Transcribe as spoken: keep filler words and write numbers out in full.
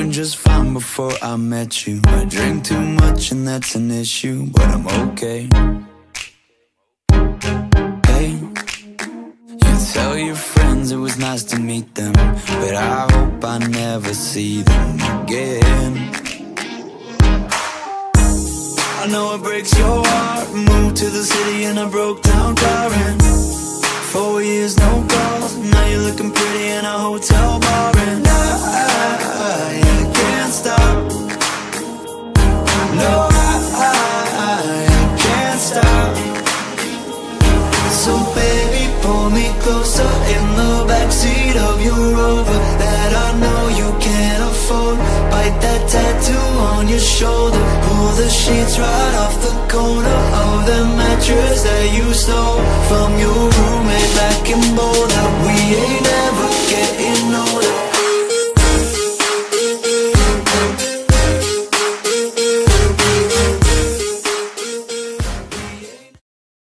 doing just fine before I met you. I drink too much and that's an issue, but I'm okay. Hey, you tell your friends it was nice to meet them, but I hope I never see them again. I know it breaks your heart. Moved to the city in a broke down car, and four years no calls. Now you're looking pretty in a hotel bar, and I, I, I can't stop. No, I, I, I can't stop. So baby, pull me closer in the backseat of your Rover that I know you can't afford. Bite that tattoo on your shoulder. Pull the sheets right off the corner of the mattress that you stole from your roommate back in Boulder. We ain't ever